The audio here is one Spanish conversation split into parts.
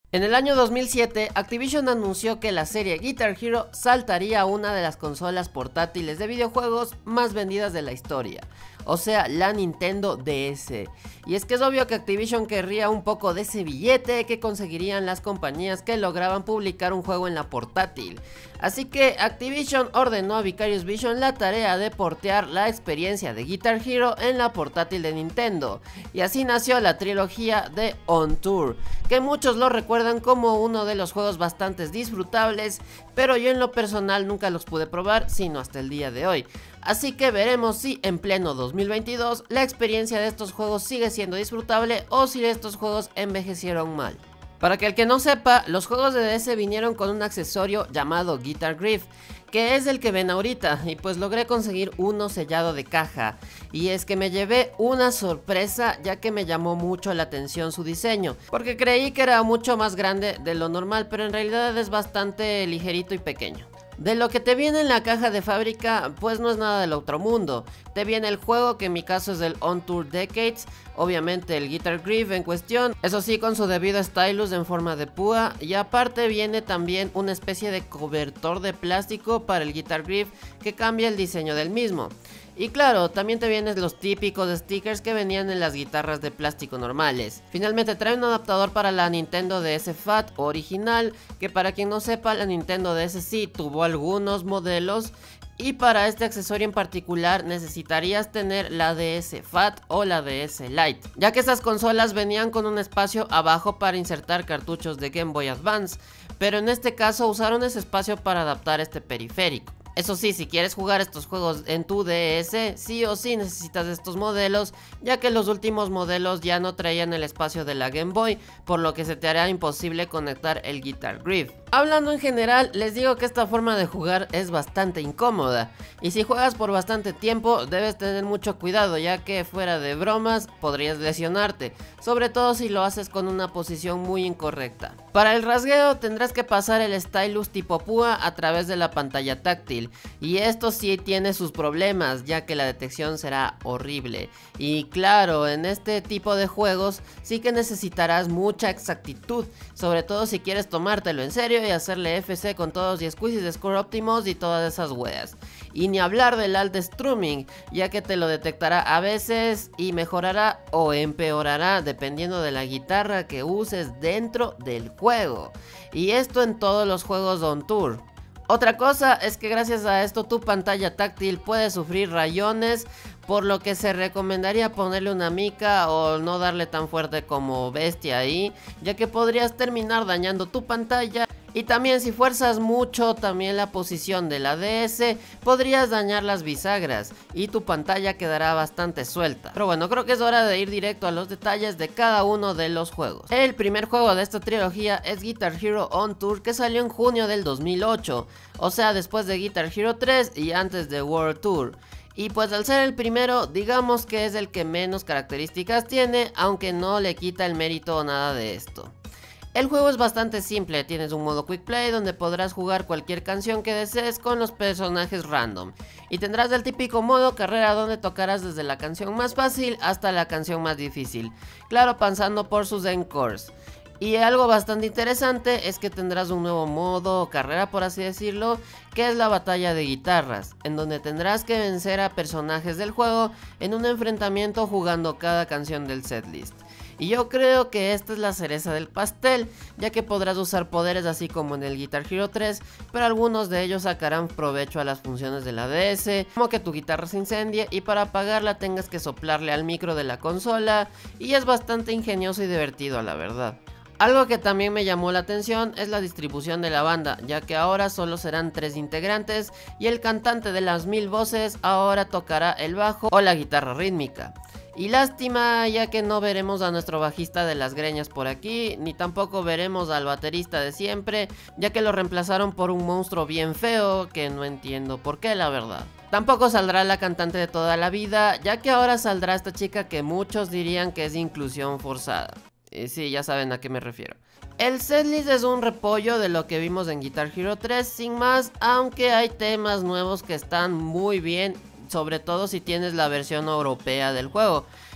En el año 2007, Activision anunció que la serie Guitar Hero saltaría a una de las consolas portátiles de videojuegos más vendidas de la historia, o sea, la Nintendo DS. Y es que es obvio que Activision querría un poco de ese billete que conseguirían las compañías que lograban publicar un juego en la portátil. Así que Activision ordenó a Vicarious Vision la tarea de portear la experiencia de Guitar Hero en la portátil de Nintendo. Y así nació la trilogía de On Tour, que muchos lo recuerdan como uno de los juegos bastante disfrutables, pero yo en lo personal nunca los pude probar sino hasta el día de hoy. Así que veremos si en pleno 2022 la experiencia de estos juegos sigue siendo disfrutable o si estos juegos envejecieron mal. Para que el que no sepa, los juegos de DS vinieron con un accesorio llamado Guitar Grip, que es el que ven ahorita, y pues logré conseguir uno sellado de caja. Y es que me llevé una sorpresa, ya que me llamó mucho la atención su diseño, porque creí que era mucho más grande de lo normal, pero en realidad es bastante ligerito y pequeño. De lo que te viene en la caja de fábrica, pues no es nada del otro mundo. Te viene el juego, que en mi caso es el On Tour Decades, obviamente el Guitar Grip en cuestión, eso sí con su debido stylus en forma de púa, y aparte viene también una especie de cobertor de plástico para el Guitar Grip que cambia el diseño del mismo. Y claro, también te vienen los típicos stickers que venían en las guitarras de plástico normales. Finalmente trae un adaptador para la Nintendo DS Fat original, que para quien no sepa, la Nintendo DS sí tuvo algunos modelos. Y para este accesorio en particular necesitarías tener la DS Fat o la DS Lite, ya que estas consolas venían con un espacio abajo para insertar cartuchos de Game Boy Advance, pero en este caso usaron ese espacio para adaptar este periférico. Eso sí, si quieres jugar estos juegos en tu DS, sí o sí necesitas estos modelos, ya que los últimos modelos ya no traían el espacio de la Game Boy, por lo que se te hará imposible conectar el Guitar Grip. Hablando en general, les digo que esta forma de jugar es bastante incómoda, y si juegas por bastante tiempo debes tener mucho cuidado, ya que fuera de bromas podrías lesionarte, sobre todo si lo haces con una posición muy incorrecta. Para el rasgueo tendrás que pasar el stylus tipo púa a través de la pantalla táctil, y esto sí tiene sus problemas, ya que la detección será horrible. Y claro, en este tipo de juegos sí que necesitarás mucha exactitud, sobre todo si quieres tomártelo en serio y hacerle FC con todos y squeezes de score óptimos y todas esas weas. Y ni hablar del alt strumming, ya que te lo detectará a veces y mejorará o empeorará dependiendo de la guitarra que uses dentro del juego. Y esto en todos los juegos On Tour. Otra cosa es que gracias a esto tu pantalla táctil puede sufrir rayones, por lo que se recomendaría ponerle una mica o no darle tan fuerte como bestia ahí, ya que podrías terminar dañando tu pantalla. Y también si fuerzas mucho también la posición de la DS, podrías dañar las bisagras y tu pantalla quedará bastante suelta. Pero bueno, creo que es hora de ir directo a los detalles de cada uno de los juegos. El primer juego de esta trilogía es Guitar Hero On Tour, que salió en junio del 2008, o sea después de Guitar Hero 3 y antes de World Tour. Y pues al ser el primero, digamos que es el que menos características tiene, aunque no le quita el mérito o nada de esto. El juego es bastante simple, tienes un modo Quick Play donde podrás jugar cualquier canción que desees con los personajes random. Y tendrás el típico modo carrera donde tocarás desde la canción más fácil hasta la canción más difícil, claro, pasando por sus encores. Y algo bastante interesante es que tendrás un nuevo modo carrera, por así decirlo, que es la batalla de guitarras, en donde tendrás que vencer a personajes del juego en un enfrentamiento jugando cada canción del setlist. Y yo creo que esta es la cereza del pastel, ya que podrás usar poderes así como en el Guitar Hero 3, pero algunos de ellos sacarán provecho a las funciones de la DS, como que tu guitarra se incendie y para apagarla tengas que soplarle al micro de la consola, y es bastante ingenioso y divertido a la verdad. Algo que también me llamó la atención es la distribución de la banda, ya que ahora solo serán 3 integrantes y el cantante de las 1000 voces ahora tocará el bajo o la guitarra rítmica. Y lástima, ya que no veremos a nuestro bajista de las greñas por aquí, ni tampoco veremos al baterista de siempre, ya que lo reemplazaron por un monstruo bien feo, que no entiendo por qué, la verdad. Tampoco saldrá la cantante de toda la vida, ya que ahora saldrá esta chica que muchos dirían que es inclusión forzada. Sí, ya saben a qué me refiero. El setlist es un repollo de lo que vimos en Guitar Hero 3 sin más, aunque hay temas nuevos que están muy bien, sobre todo si tienes la versión europea del juego.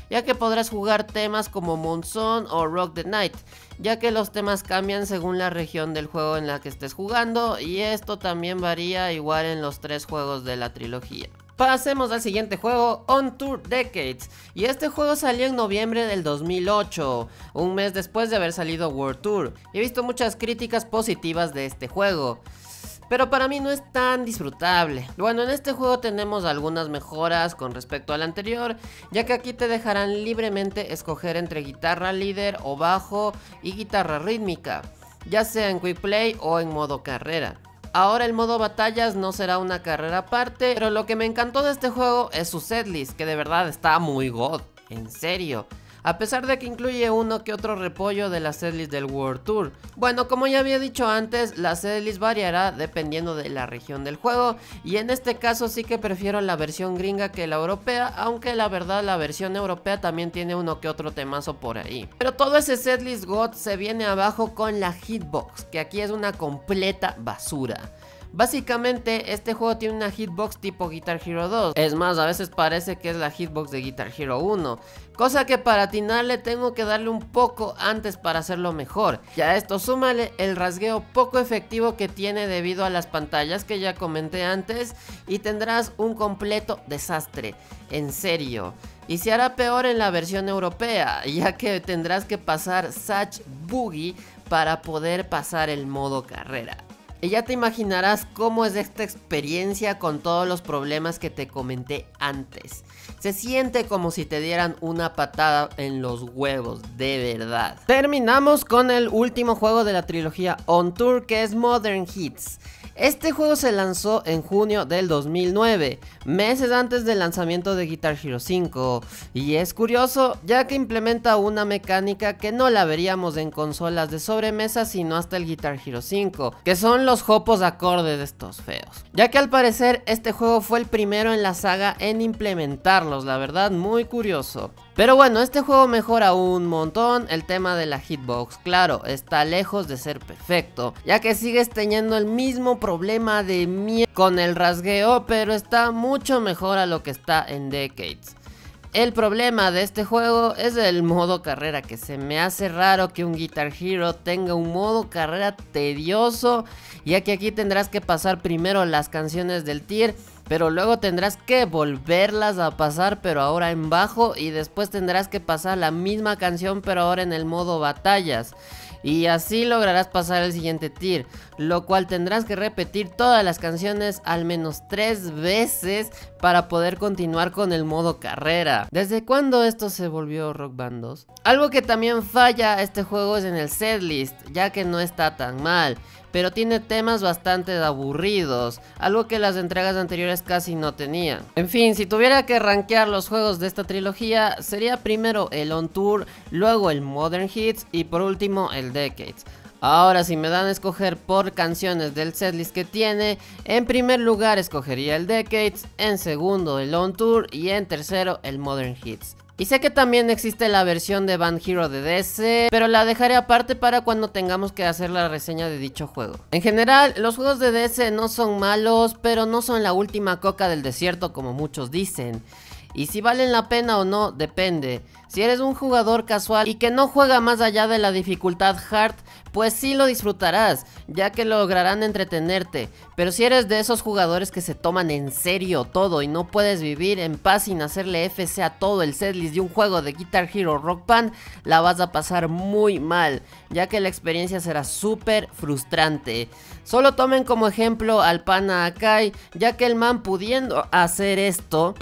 ya que podrás jugar temas como Monsoon o Rock the Night, ya que los temas cambian según la región del juego en la que estés jugando, y esto también varía igual en los 3 juegos de la trilogía. Pasemos al siguiente juego, On Tour Decades, y este juego salió en noviembre del 2008, un mes después de haber salido World Tour. He visto muchas críticas positivas de este juego, pero para mí no es tan disfrutable. Bueno, en este juego tenemos algunas mejoras con respecto al anterior, ya que aquí te dejarán libremente escoger entre guitarra líder o bajo y guitarra rítmica, ya sea en Quick Play o en modo carrera. Ahora el modo batallas no será una carrera aparte, pero lo que me encantó de este juego es su setlist, que de verdad está muy god, en serio. A pesar de que incluye uno que otro repollo de la setlist del World Tour. Bueno, como ya había dicho antes, la setlist variará dependiendo de la región del juego, y en este caso sí que prefiero la versión gringa que la europea, aunque la verdad la versión europea también tiene uno que otro temazo por ahí. Pero todo ese setlist god se viene abajo con la hitbox, que aquí es una completa basura. Básicamente este juego tiene una hitbox tipo Guitar Hero 2, es más, a veces parece que es la hitbox de Guitar Hero 1, cosa que para atinarle tengo que darle un poco antes para hacerlo mejor. Ya a esto súmale el rasgueo poco efectivo que tiene debido a las pantallas que ya comenté antes, y tendrás un completo desastre, en serio. Y se hará peor en la versión europea, ya que tendrás que pasar Satch Boogie para poder pasar el modo carrera. Y ya te imaginarás cómo es esta experiencia con todos los problemas que te comenté antes. Se siente como si te dieran una patada en los huevos, de verdad. Terminamos con el último juego de la trilogía On Tour, que es Modern Hits. Este juego se lanzó en junio del 2009, meses antes del lanzamiento de Guitar Hero 5, y es curioso ya que implementa una mecánica que no la veríamos en consolas de sobremesa sino hasta el Guitar Hero 5, que son los hopos acordes de estos feos, ya que al parecer este juego fue el primero en la saga en implementarlos, la verdad muy curioso. Pero bueno, este juego mejora un montón el tema de la hitbox. Claro, está lejos de ser perfecto, ya que sigues teniendo el mismo problema de mierda con el rasgueo, pero está mucho mejor a lo que está en Decades. El problema de este juego es el modo carrera, que se me hace raro que un Guitar Hero tenga un modo carrera tedioso, ya que aquí tendrás que pasar primero las canciones del tier, pero luego tendrás que volverlas a pasar pero ahora en bajo, y después tendrás que pasar la misma canción pero ahora en el modo batallas. Y así lograrás pasar el siguiente tier, lo cual tendrás que repetir todas las canciones al menos 3 veces para poder continuar con el modo carrera. ¿Desde cuándo esto se volvió Rock Band 2? Algo que también falla este juego es en el setlist, ya que no está tan mal, pero tiene temas bastante aburridos, algo que las entregas anteriores casi no tenían. En fin, si tuviera que rankear los juegos de esta trilogía, sería primero el On Tour, luego el Modern Hits y por último el Decades. Ahora, si me dan a escoger por canciones del setlist que tiene, en primer lugar escogería el Decades, en segundo el On Tour y en tercero el Modern Hits. Y sé que también existe la versión de Band Hero de DS, pero la dejaré aparte para cuando tengamos que hacer la reseña de dicho juego. En general, los juegos de DS no son malos, pero no son la última coca del desierto como muchos dicen. Y si valen la pena o no, depende. Si eres un jugador casual y que no juega más allá de la dificultad hard, pues sí lo disfrutarás, ya que lograrán entretenerte. Pero si eres de esos jugadores que se toman en serio todo y no puedes vivir en paz sin hacerle FC a todo el setlist de un juego de Guitar Hero Rock Band, la vas a pasar muy mal, ya que la experiencia será súper frustrante. Solo tomen como ejemplo al pana Akai, ya que el man pudiendo hacer esto...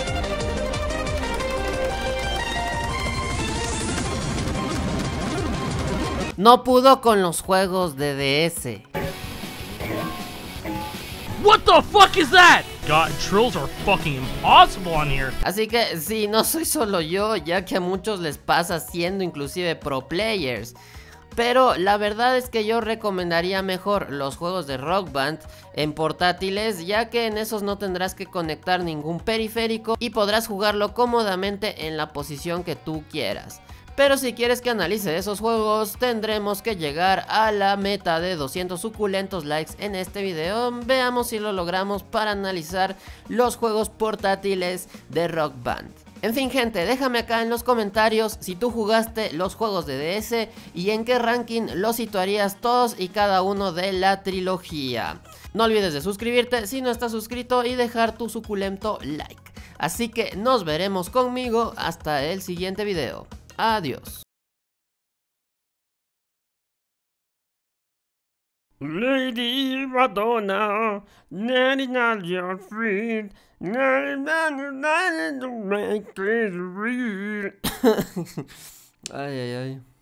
no pudo con los juegos de DS. What the fuck is that? God, trills are fucking impossible on here. Así que sí, no soy solo yo, ya que a muchos les pasa siendo inclusive pro players. Pero la verdad es que yo recomendaría mejor los juegos de Rock Band en portátiles, ya que en esos no tendrás que conectar ningún periférico y podrás jugarlo cómodamente en la posición que tú quieras. Pero si quieres que analice esos juegos, tendremos que llegar a la meta de 200 suculentos likes en este video. Veamos si lo logramos para analizar los juegos portátiles de Rock Band. En fin, gente, déjame acá en los comentarios si tú jugaste los juegos de DS y en qué ranking los situarías todos y cada uno de la trilogía. No olvides de suscribirte si no estás suscrito y dejar tu suculento like. Así que nos veremos conmigo hasta el siguiente video. Adiós. Lady Madonna, nanny not your friend, nanny to make this real. Ay, ay, ay.